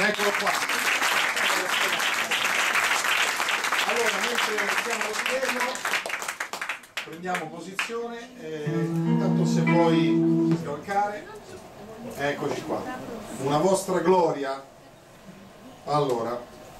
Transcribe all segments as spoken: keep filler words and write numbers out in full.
Eccolo qua. Allora, mentre stiamo allo schermo, prendiamo posizione, eh, intanto se vuoi scavalcare, eccoci qua. Una vostra gloria. Allora,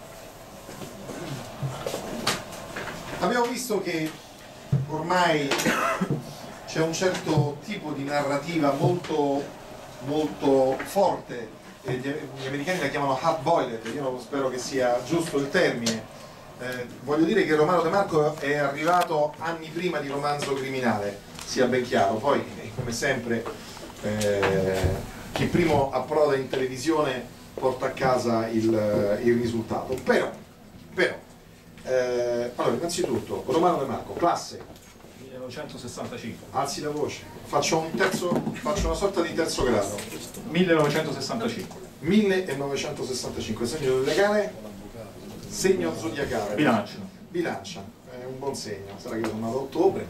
abbiamo visto che ormai c'è un certo tipo di narrativa molto, molto forte, e gli, gli americani la chiamano hard boiled, io spero che sia giusto il termine. Eh, voglio dire che Romano De Marco è arrivato anni prima di Romanzo Criminale, sia ben chiaro, poi come sempre eh, chi primo approda in televisione porta a casa il, il risultato. Però, però eh, allora, innanzitutto Romano De Marco, classe millenovecentosessantacinque. alzi la voce, faccio, un terzo, faccio una sorta di terzo grado. millenovecentosessantacinque. millenovecentosessantacinque, segno zodiacale? Segno zodiacale. Bilancia. Bilancia, è un buon segno, sarà che sono nato a ottobre.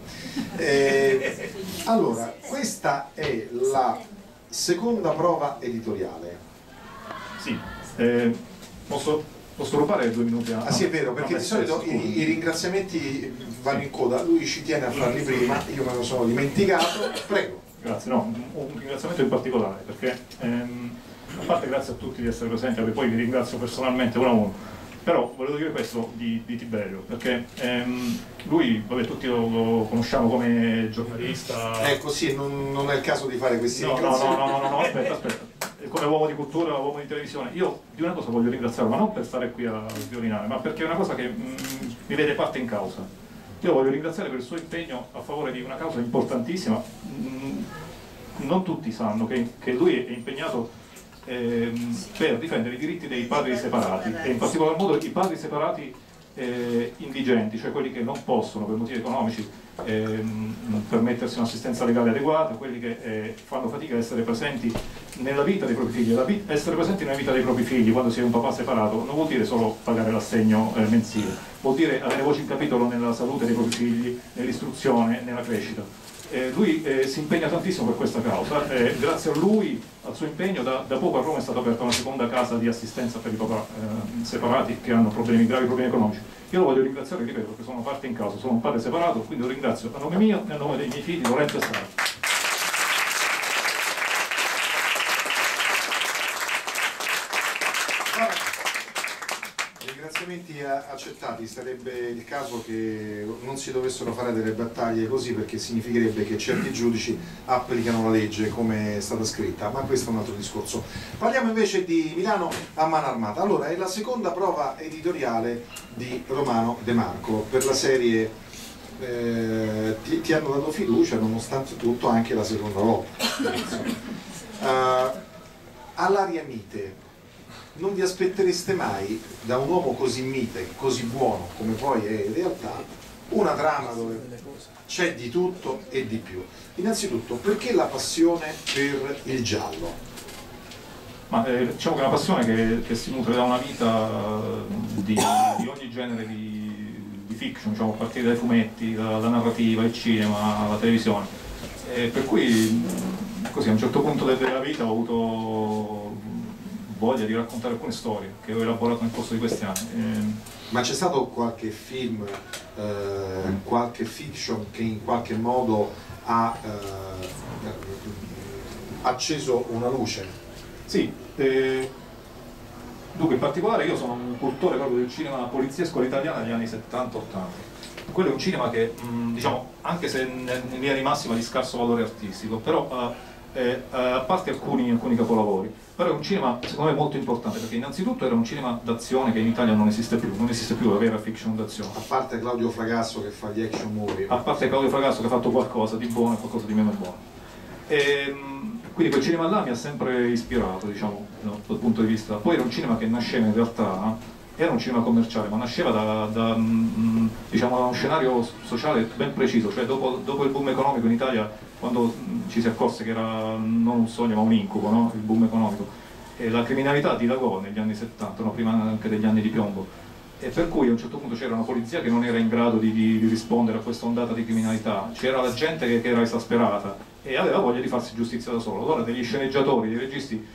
Eh, allora, questa è la seconda prova editoriale. Sì, eh, posso, posso rubare due minuti? Ah sì, è vero, perché di solito i, i ringraziamenti vanno in coda, lui ci tiene a farli prima, io me lo sono dimenticato, prego. Grazie, no, un ringraziamento in particolare, perché ehm, a parte grazie a tutti di essere presenti, perché poi vi ringrazio personalmente uno a uno, però volevo dire questo di, di Tiberio, perché ehm, lui, vabbè, tutti lo, lo conosciamo come giornalista. Ecco sì, non, non è il caso di fare questi no, no, no, ringraziamenti. no, no, no, aspetta, aspetta. Come uomo di cultura, uomo di televisione, io di una cosa voglio ringraziarlo, ma non per stare qui a violinare, ma perché è una cosa che mh, mi vede parte in causa. Io voglio ringraziare per il suo impegno a favore di una causa importantissima. Mh, non tutti sanno che, che lui è impegnato ehm, per difendere i diritti dei padri separati, e in particolar modo i padri separati eh, indigenti, cioè quelli che non possono per motivi economici ehm, permettersi un'assistenza legale adeguata, quelli che eh, fanno fatica a essere presenti nella vita dei propri figli. La vita, essere presenti nella vita dei propri figli quando si è un papà separato non vuol dire solo pagare l'assegno eh, mensile, vuol dire avere voce in capitolo nella salute dei propri figli, nell'istruzione, nella crescita. Eh, lui eh, si impegna tantissimo per questa causa, eh, grazie a lui, al suo impegno, da, da poco a Roma è stata aperta una seconda casa di assistenza per i papà eh, separati che hanno problemi gravi, problemi economici. Io lo voglio ringraziare, ripeto, perché sono parte in causa, sono un padre separato, quindi lo ringrazio a nome mio e a nome dei miei figli Lorenzo e Sara. Ringraziamenti accettati, sarebbe il caso che non si dovessero fare delle battaglie così, perché significherebbe che certi giudici applicano la legge come è stata scritta, ma questo è un altro discorso. Parliamo invece di Milano a mano armata. Allora, è la seconda prova editoriale di Romano De Marco per la serie eh, ti, ti hanno dato fiducia nonostante tutto anche la seconda volta. uh, all'aria mite. Non vi aspettereste mai da un uomo così mite, così buono come poi è in realtà, una trama dove c'è di tutto e di più. Innanzitutto, perché la passione per il giallo? Ma eh, diciamo che è una passione che, che si nutre da una vita di, di ogni genere di, di fiction, diciamo, a partire dai fumetti, dalla narrativa, il cinema, la televisione. E per cui così a un certo punto della vita ho avuto voglia di raccontare alcune storie che ho elaborato nel corso di questi anni. E... Ma c'è stato qualche film, eh, qualche fiction che in qualche modo ha eh, acceso una luce? Sì, eh, dunque in particolare io sono un cultore proprio del cinema poliziesco all'italiano degli anni settanta ottanta. Quello è un cinema che, mh, diciamo, anche se in linea di massima di scarso valore artistico, però eh, eh, a parte alcuni, alcuni capolavori, però è un cinema secondo me molto importante, perché innanzitutto era un cinema d'azione che in Italia non esiste più, non esiste più la vera fiction d'azione. A parte Claudio Fragasso che fa gli action movie. A parte Claudio Fragasso che ha fatto qualcosa di buono e qualcosa di meno buono. E, quindi quel cinema là mi ha sempre ispirato, diciamo, no, dal punto di vista. Poi era un cinema che nasceva in realtà, era un cinema commerciale, ma nasceva da, da, diciamo, da uno scenario sociale ben preciso, cioè dopo, dopo il boom economico in Italia, quando ci si accorse che era non un sogno ma un incubo, no? Il boom economico, e la criminalità dilagò negli anni settanta, no? Prima anche degli anni di piombo, e per cui a un certo punto c'era una polizia che non era in grado di, di, di rispondere a questa ondata di criminalità, c'era la gente che, che era esasperata e aveva voglia di farsi giustizia da solo. Allora degli sceneggiatori, dei registi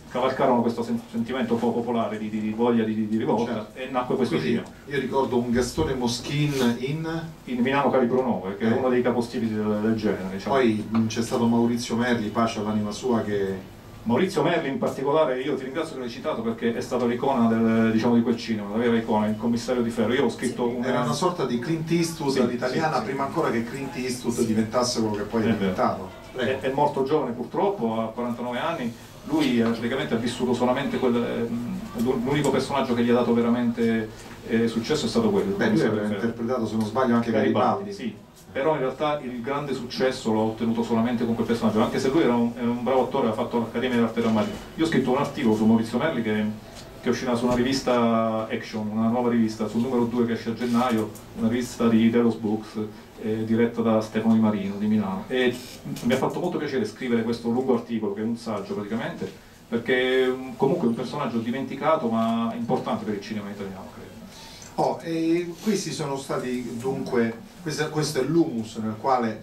cavalcarono questo sen sentimento un po' popolare di, di voglia di, di rivolta, certo. E nacque questo Quindi, film. Io ricordo un Gastone Moschin in... in Milano Calibro nove, che eh. è uno dei capostipiti del, del genere. Diciamo. Poi c'è stato Maurizio Merli, pace all'anima sua, che... Maurizio Merli in particolare, io ti ringrazio che l'hai citato perché è stata l'icona del, diciamo, di quel cinema, la vera icona, il commissario di ferro. Io ho scritto sì, una... Era una sorta di Clint Eastwood sì, all'italiana, sì, sì. Prima ancora che Clint Eastwood diventasse quello che poi è, è diventato. È, è morto giovane purtroppo, a quarantanove anni. Lui praticamente ha vissuto solamente quel... l'unico personaggio che gli ha dato veramente eh, successo è stato quello. Beh, lui aveva interpretato, se non sbaglio, anche Garibaldi. Sì. Però in realtà il grande successo l'ho ottenuto solamente con quel personaggio, anche se lui era un, era un bravo attore, aveva fatto l'Accademia d'Arte Drammatica. Io ho scritto un articolo su Maurizio Merli che, che uscirà su una rivista Action, una nuova rivista, sul numero due che esce a gennaio, una rivista di Delos Books, eh, diretta da Stefano Di Marino di Milano. E mi ha fatto molto piacere scrivere questo lungo articolo, che è un saggio praticamente, perché comunque è un personaggio dimenticato ma importante per il cinema italiano, credo. Oh, e questi sono stati dunque, questo, questo è l'humus nel quale,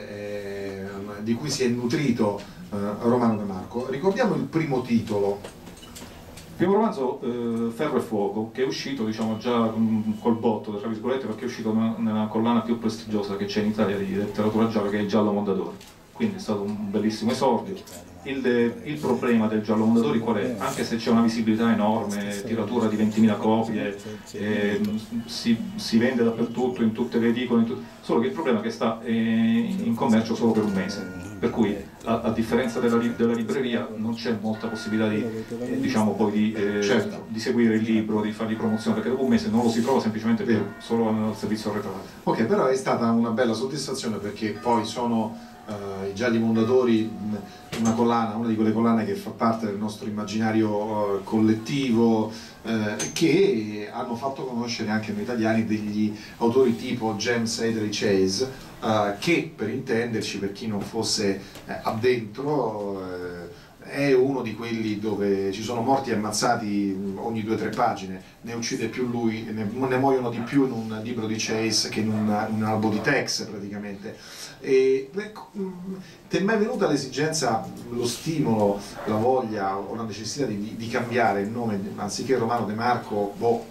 eh, di cui si è nutrito eh, Romano De Marco. Ricordiamo il primo titolo. Il primo romanzo, eh, Ferro e Fuoco, che è uscito diciamo, già um, col botto, tra virgolette, perché è uscito nella, nella collana più prestigiosa che c'è in Italia di letteratura gialla, che è il Giallo Mondadori. Quindi è stato un bellissimo esordio. Il, il problema del Giallo Mondadori qual è? Anche se c'è una visibilità enorme, tiratura di ventimila copie, eh, si, si vende dappertutto, in tutte le edicole, in tut... solo che il problema è che sta eh, in commercio solo per un mese, per cui a, a differenza della, della libreria non c'è molta possibilità di, eh, diciamo, poi di, eh, certo. di seguire il libro, di fargli promozione, perché dopo un mese non lo si trova semplicemente più, solo al servizio arretrato. Ok, però è stata una bella soddisfazione perché poi sono Uh, i Gialli Mondadori, una collana, una di quelle collane che fa parte del nostro immaginario uh, collettivo, uh, che hanno fatto conoscere anche noi italiani degli autori tipo James Hadley Chase, uh, che per intenderci, per chi non fosse uh, addentro, uh, è uno di quelli dove ci sono morti e ammazzati ogni due o tre pagine, ne uccide più lui, ne, ne muoiono di più in un libro di Chase che in un, in un albo di Tex praticamente. E, ecco, ti è mai venuta l'esigenza, lo stimolo, la voglia o la necessità di, di cambiare il nome, anziché Romano De Marco, boh,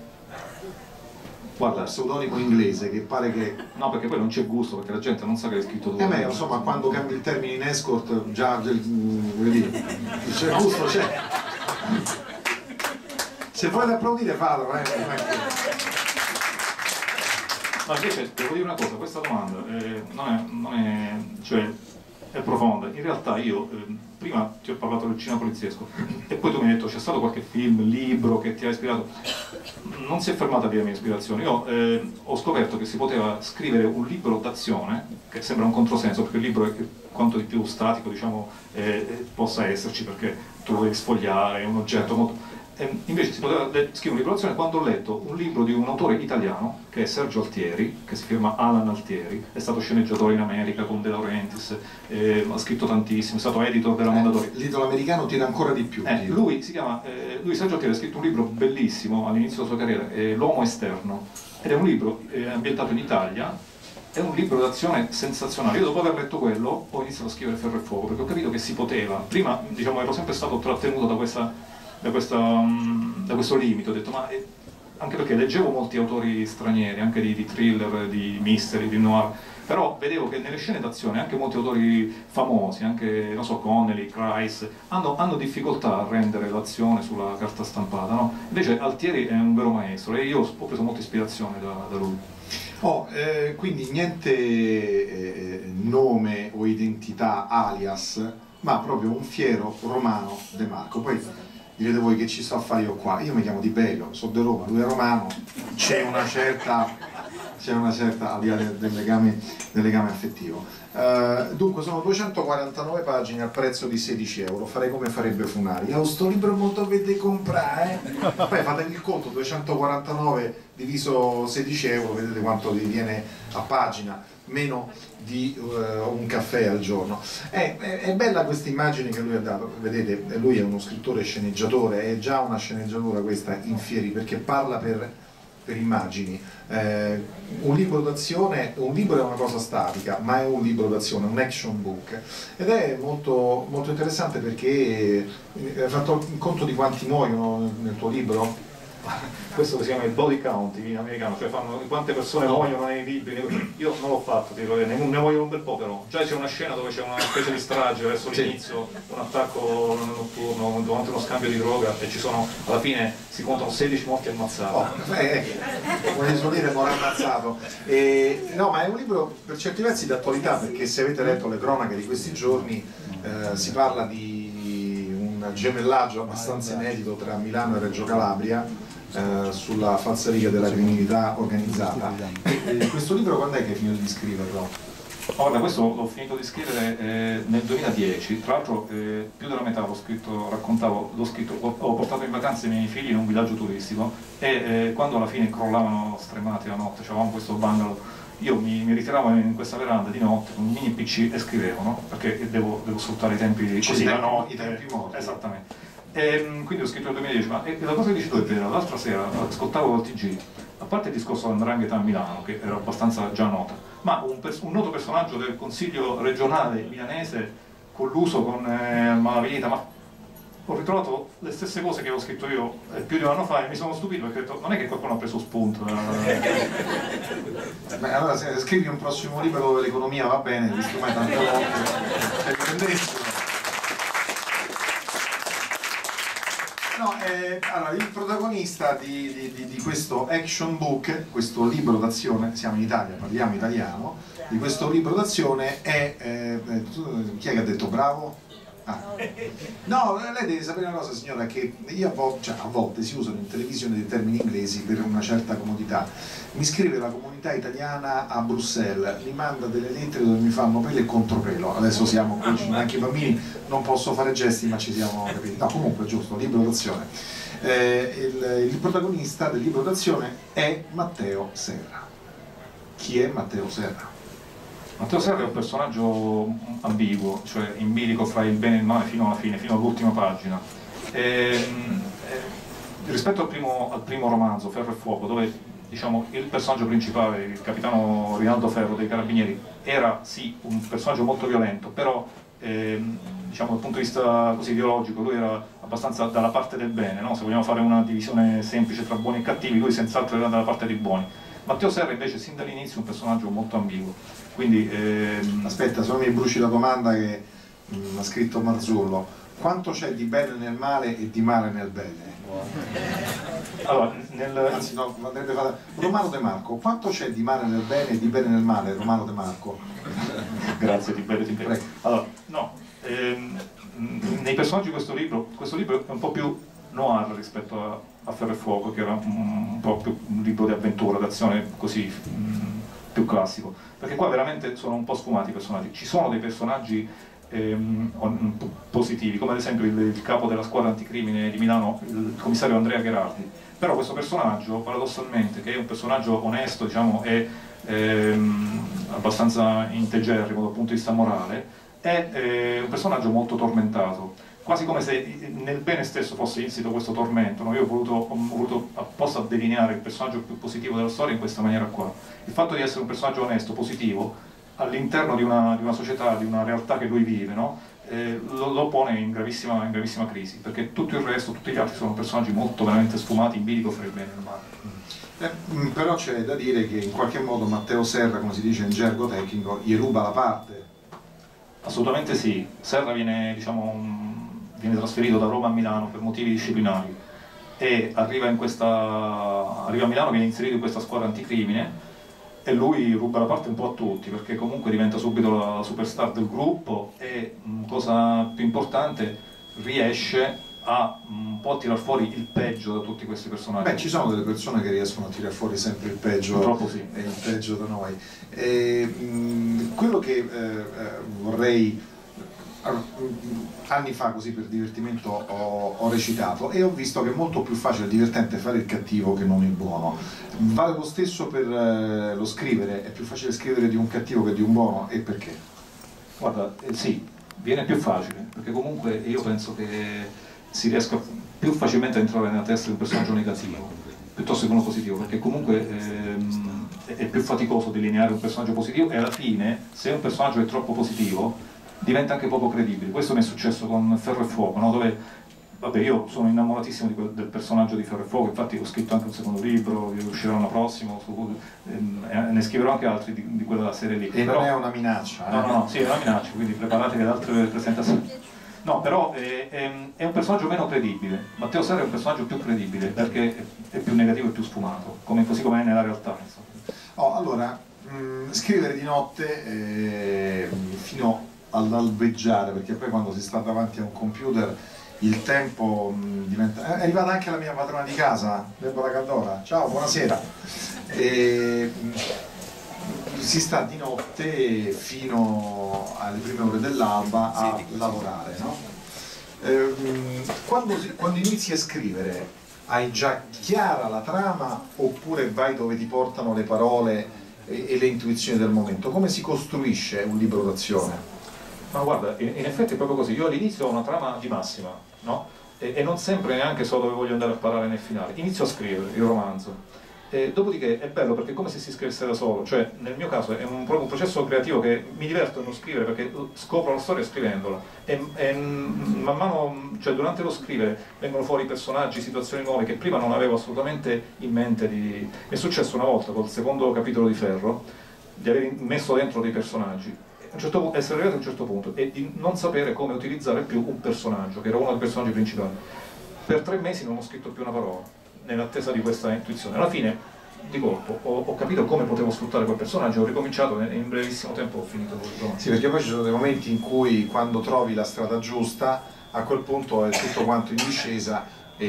guarda, pseudonimo inglese che pare che... No, perché poi non c'è gusto, perché la gente non sa che è scritto dove. Eh beh, insomma, quando cambi il termine in escort già, c'è gusto, c'è. Se vuoi applaudire fatelo, eh. Ma invece devo dire una cosa, questa domanda eh, non, è, non è, cioè, è profonda. In realtà io eh, prima ti ho parlato del cinema poliziesco e poi tu mi hai detto c'è stato qualche film, libro che ti ha ispirato. Non si è fermata via la mia ispirazione. Io eh, ho scoperto che si poteva scrivere un libro d'azione, che sembra un controsenso perché il libro è quanto di più statico diciamo, eh, possa esserci, perché tu lo devi sfogliare, è un oggetto molto... E invece si poteva scrivere un libro d'azione quando ho letto un libro di un autore italiano che è Sergio Altieri, che si firma Alan Altieri, è stato sceneggiatore in America con De Laurentiis, eh, ha scritto tantissimo, è stato editor della Mondadori. Eh, l'idolo americano tira ancora di più. Eh, lui si chiama, eh, lui Sergio Altieri ha scritto un libro bellissimo all'inizio della sua carriera, eh, L'uomo esterno, ed è un libro eh, ambientato in Italia. È un libro d'azione sensazionale. Io dopo aver letto quello ho iniziato a scrivere Ferro e Fuoco perché ho capito che si poteva. Prima diciamo, ero sempre stato trattenuto da questa Da, questa, da questo limite, ho detto ma eh, anche perché leggevo molti autori stranieri, anche di, di thriller, di mystery, di noir, però vedevo che nelle scene d'azione anche molti autori famosi, anche non so, Connelly, Kreis, hanno, hanno difficoltà a rendere l'azione sulla carta stampata, no? Invece Altieri è un vero maestro e io ho preso molta ispirazione da, da lui. Oh, eh, quindi niente eh, nome o identità alias, ma proprio un fiero Romano De Marco. Poi direte voi che ci sto a fare io qua, io mi chiamo Di Bello, sono di Roma, lui è romano, c'è una certa, c'è una certa, al di là del, del, legame, del legame affettivo. Uh, dunque sono duecentoquarantanove pagine al prezzo di sedici euro, farei come farebbe Funari, io sto libro molto dovete comprare, eh? Poi fate il conto, duecentoquarantanove diviso sedici euro, vedete quanto vi viene a pagina, meno di uh, un caffè al giorno. È, è, è bella questa immagine che lui ha dato, vedete, lui è uno scrittore sceneggiatore, è già una sceneggiatura questa in fieri, perché parla per per immagini. Eh, un libro d'azione, un libro è una cosa statica, ma è un libro d'azione, un action book, ed è molto, molto interessante perché hai fatto conto di quanti muoiono nel tuo libro? Questo si chiama il body count in americano, cioè fanno quante persone muoiono nei libri. Io non l'ho fatto, ne, ne muoiono un bel po', però già c'è una scena dove c'è una specie di strage verso l'inizio, un attacco notturno durante uno scambio di droga, e ci sono, alla fine si contano sedici morti ammazzati. Oh, eh, come suol dire, morto ammazzato. E, no, ma è un libro per certi versi d'attualità, perché se avete letto le cronache di questi giorni eh, si parla di un gemellaggio abbastanza inedito tra Milano e Reggio Calabria, Eh, sulla falsariga della criminalità organizzata. E, e questo libro quando è che hai finito di scriverlo? Guarda, questo l'ho finito di scrivere eh, nel duemiladieci, tra l'altro eh, più della metà l'ho scritto, raccontavo, l'ho scritto, ho, ho portato in vacanza i miei figli in un villaggio turistico e eh, quando alla fine crollavano stremati la notte, avevamo questo bungalow, io mi, mi ritiravo in questa veranda di notte con un mini P C e scrivevo, no? Perché devo, devo sfruttare i tempi così, la notte. I tempi morti. Esattamente. E, quindi ho scritto nel duemiladieci, ma e, e la cosa che dici tu è vera, l'altra sera ascoltavo il T G, a parte il discorso dell'ndrangheta a Milano, che era abbastanza già nota, ma un, un noto personaggio del Consiglio regionale milanese colluso con eh, Malavita, ma ho ritrovato le stesse cose che avevo scritto io eh, più di un anno fa e mi sono stupito perché ho detto, non è che qualcuno ha preso spunto. Eh. Beh, allora se scrivi un prossimo libro dove l'economia va bene, visto mai tante volte, cioè, no, eh, allora, il protagonista di, di, di, di questo action book, questo libro d'azione, siamo in Italia, parliamo italiano, di questo libro d'azione è, eh, chi è che ha detto bravo? Ah. No, lei deve sapere una cosa, signora, che io a volte, cioè, a volte si usano in televisione dei termini inglesi per una certa comodità. Mi scrive la comunità italiana a Bruxelles, mi manda delle lettere dove mi fanno pelo e contropelo. Adesso siamo qui, anche i bambini, non posso fare gesti, ma ci siamo capiti. No, comunque è giusto, libro d'azione. Eh, il, il protagonista del libro d'azione è Matteo Serra. Chi è Matteo Serra? Matteo Serra è un personaggio ambiguo, cioè in bilico fra il bene e il male fino alla fine, fino all'ultima pagina. E, e, rispetto al primo, al primo romanzo, Ferro e Fuoco, dove diciamo, il personaggio principale, il capitano Rinaldo Ferro dei Carabinieri, era sì un personaggio molto violento, però ehm, diciamo, dal punto di vista così ideologico lui era abbastanza dalla parte del bene, no? Se vogliamo fare una divisione semplice tra buoni e cattivi, lui senz'altro era dalla parte dei buoni. Matteo Serra invece sin dall'inizio è un personaggio molto ambiguo. Quindi, ehm... aspetta, se non mi bruci la domanda che mh, ha scritto Marzullo, quanto c'è di bene nel male e di male nel bene? Allora, nel... Anzi no, andrebbe fatta... Romano De Marco, quanto c'è di male nel bene e di bene nel male, Romano De Marco? Grazie, ti bene, ti bene. Allora, no, ehm, nei personaggi di questo libro, questo libro è un po' più noir rispetto a, a Ferro e Fuoco, che era un, un po' più un libro di avventura, d'azione così mh, più classico, perché qua veramente sono un po' sfumati i personaggi. Ci sono dei personaggi ehm, positivi, come ad esempio il, il capo della squadra anticrimine di Milano, il commissario Andrea Gherardi, però questo personaggio, paradossalmente, che è un personaggio onesto, diciamo, e ehm, abbastanza integerrimo dal punto di vista morale, è eh, un personaggio molto tormentato, quasi come se nel bene stesso fosse insito questo tormento, no? Io ho voluto, ho voluto apposta delineare il personaggio più positivo della storia in questa maniera qua. Il fatto di essere un personaggio onesto, positivo, all'interno di una, di una società, di una realtà che lui vive, no? eh, lo, lo pone in gravissima, in gravissima crisi, perché tutto il resto, tutti gli altri sono personaggi molto veramente sfumati, in bilico fra il bene e il male. Eh, però c'è da dire che in qualche modo Matteo Serra, come si dice in gergo tecnico, gli ruba la parte. Assolutamente sì. Serra viene, diciamo, un... viene trasferito da Roma a Milano per motivi disciplinari e arriva, in questa, arriva a Milano, viene inserito in questa squadra anticrimine e lui ruba la parte un po' a tutti, perché comunque diventa subito la superstar del gruppo e, cosa più importante, riesce a un po' a tirar fuori il peggio da tutti questi personaggi. Beh, ci sono delle persone che riescono a tirare fuori sempre il peggio, purtroppo sì, e il peggio da noi. E, mh, quello che eh, vorrei... anni fa, così per divertimento, ho, ho recitato e ho visto che è molto più facile e divertente fare il cattivo che non il buono. Vale lo stesso per eh, lo scrivere, è più facile scrivere di un cattivo che di un buono, e perché? Guarda, eh, sì, viene più facile, perché comunque io penso che si riesca più facilmente a entrare nella testa di un personaggio negativo. piuttosto che uno positivo, perché comunque ehm, è più faticoso delineare un personaggio positivo e alla fine, se un personaggio è troppo positivo, diventa anche poco credibile. Questo mi è successo con Ferro e Fuoco, no? Dove, vabbè, io sono innamoratissimo di quel, del personaggio di Ferro e Fuoco, infatti ho scritto anche un secondo libro, uscirà l'anno prossimo, su, ehm, ne scriverò anche altri di, di quella serie lì. E Però, non è una minaccia? Eh? No, no, no, sì, è una minaccia, quindi preparatevi ad altre presentazioni. No, però è, è, è un personaggio meno credibile. Matteo Serra è un personaggio più credibile perché è, è più negativo e più sfumato, come, così come è nella realtà. Oh, allora, mh, scrivere di notte eh, fino all'albeggiare, perché poi quando si sta davanti a un computer il tempo mh, diventa... È arrivata anche la mia padrona di casa, Deborah Caldora. Ciao, buonasera. E, mh, si sta di notte fino alle prime ore dell'alba a lavorare, no? Eh, quando, si, quando inizi a scrivere, hai già chiara la trama oppure vai dove ti portano le parole e, e le intuizioni del momento? Come si costruisce un libro d'azione? Ma guarda, in, in effetti è proprio così. Io all'inizio ho una trama di massima, no? E, e non sempre neanche so dove voglio andare a parare nel finale. Inizio a scrivere il romanzo. E dopodiché è bello perché è come se si scrivesse da solo, cioè nel mio caso è un, proprio un processo creativo che mi diverto nello scrivere perché scopro la storia scrivendola e, e man mano, cioè durante lo scrivere vengono fuori personaggi, situazioni nuove che prima non avevo assolutamente in mente di... Mi è successo una volta col secondo capitolo di Ferro di aver messo dentro dei personaggi, a un certo punto, essere arrivato a un certo punto e di non sapere come utilizzare più un personaggio che era uno dei personaggi principali. Per tre mesi non ho scritto più una parola nell'attesa di questa intuizione. Alla fine, di colpo, ho, ho capito come potevo sfruttare quel personaggio, ho ricominciato e in brevissimo tempo ho finito tutto. Sì, perché poi ci sono dei momenti in cui quando trovi la strada giusta, a quel punto è tutto quanto in discesa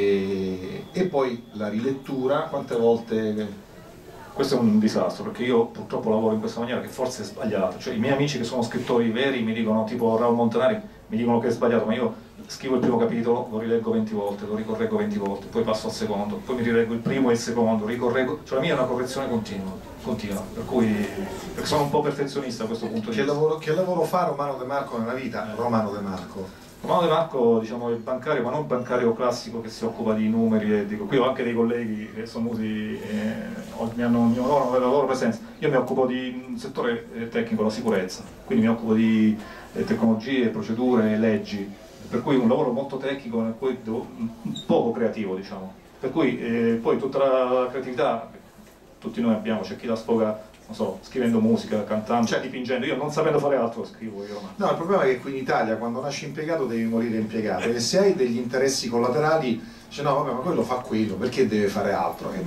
e, e poi la rilettura, quante volte... Questo è un disastro, perché io purtroppo lavoro in questa maniera che forse è sbagliato, cioè i miei amici che sono scrittori veri mi dicono, tipo Raul Montanari, mi dicono che è sbagliato, ma io scrivo il primo capitolo, lo rileggo venti volte, lo ricorreggo venti volte, poi passo al secondo, poi mi rileggo il primo e il secondo, ricorreggo, cioè la mia è una correzione continua, continua per cui perché sono un po' perfezionista a questo punto di che vista. Lavoro, che lavoro fa Romano De Marco nella vita? Romano De Marco. Romano De Marco, diciamo, è il bancario, ma non il bancario classico che si occupa di numeri e dico, qui ho anche dei colleghi che sono venuti, eh, mi hanno, mi hanno la loro presenza. Io mi occupo di un settore tecnico, la sicurezza, quindi mi occupo di eh, tecnologie, procedure, leggi, per cui un lavoro molto tecnico, nel cui devo, poco creativo, diciamo. Per cui eh, poi tutta la creatività, tutti noi abbiamo, c'è chi la sfoga, non so, scrivendo musica, cantando, cioè, dipingendo, io non sapendo fare altro scrivo io. Ma... No, il problema è che qui in Italia quando nasci impiegato devi morire impiegato e se hai degli interessi collaterali dici no vabbè ma quello fa quello, perché deve fare altro?